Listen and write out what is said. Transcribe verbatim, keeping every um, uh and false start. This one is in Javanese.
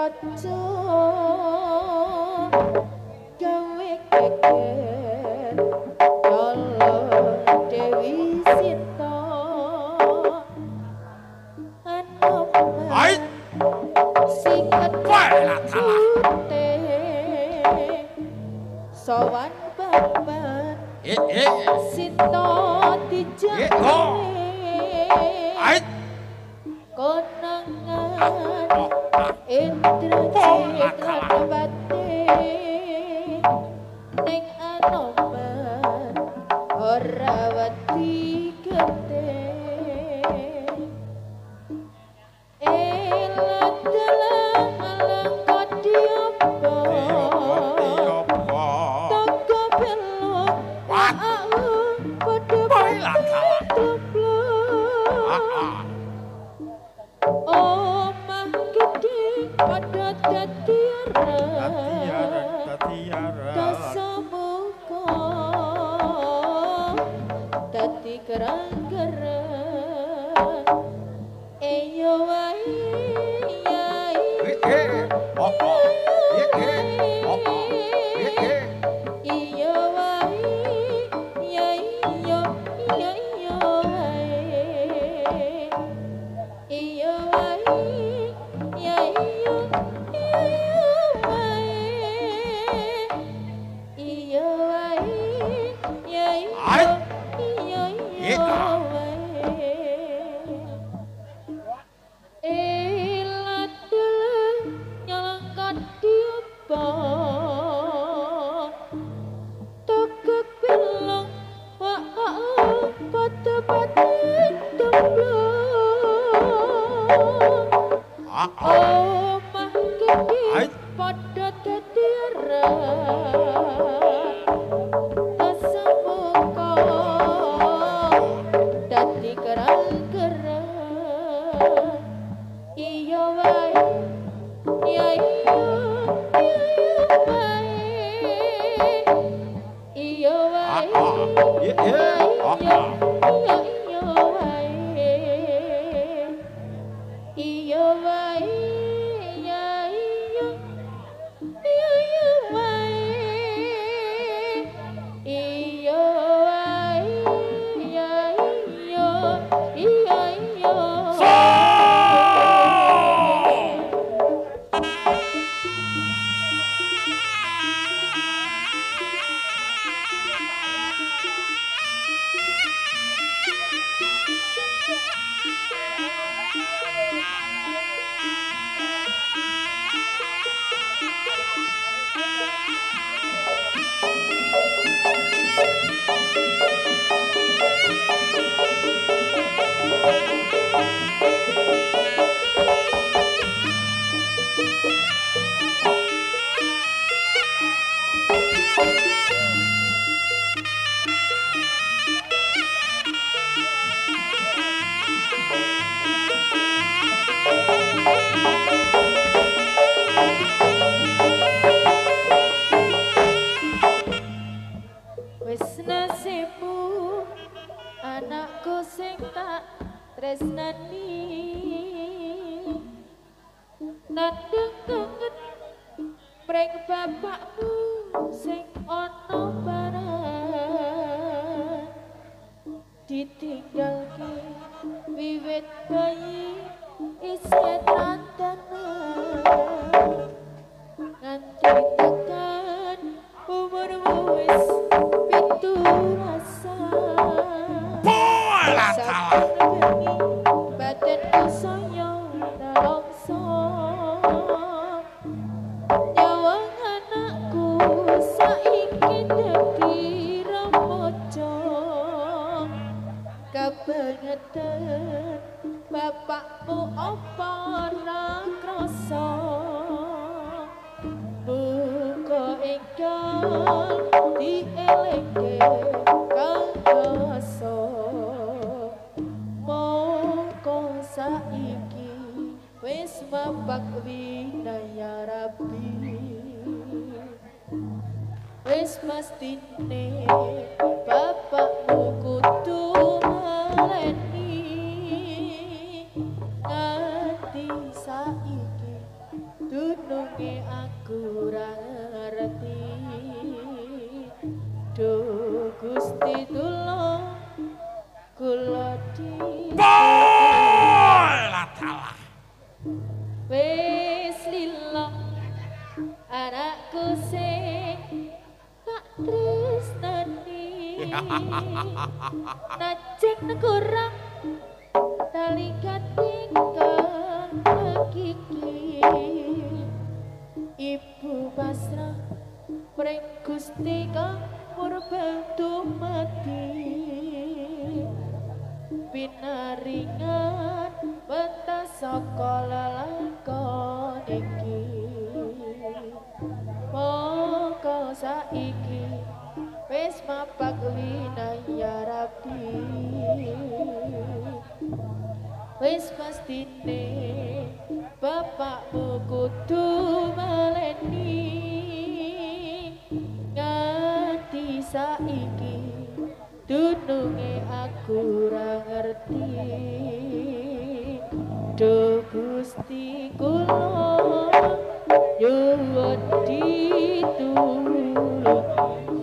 raja gawe geger kala Dewi Sinta anoman siket pute sowan babat Sinta dijake konangan Indra Citrawati ning anoman ora wedi gede elat dalang alang kodiopo toko belok aku padha padha omah gede padha dadi ara dosa muka dadi gerang-gerang eyo wae yai iyo wae yai yo yo yo wae iyo wae yai yo yo wae iyo wae yai yo yo wae elat dalang nyolong diopo togok belong wak pada pada tumblong omah gede pada dadi rasa muka dadi gerang-gerang iya wae ya iya iya wae iya wae iya iya iya wae iya wae ya iya iya iya wae iya wae ya iya iya iya wis nasibmu anakku sing tak tresnani nandeng kangen mreng bapakmu sing ana barang ditinggalke wiwit bayi isih tandanan nganti tekan umurmu wis piturasa bola salah badanku saya narongso nyawa anakku saiki dadi remojo kebangetan bapakmu apa ora krasa muga enggal dielingke kangasa mongko saiki wis mapak winaya rabi wis mestine bapakmu kudu ngaleni nganti saiki dununge aku ora ngerti do Gusti tulung kula di Bolatala wis lila anakku sing tak tresnani najeng kurang talikat ingkang hakiki ibu pasrah pring Gusti kang purba dumadi pinaringan pentas saka lelakon iki mongko saiki wis mapak winaya rabi wis pastine bapakmu kudu maleni nganti saiki dununge aku ora ngerti do Gusti kula nyuwun ditulung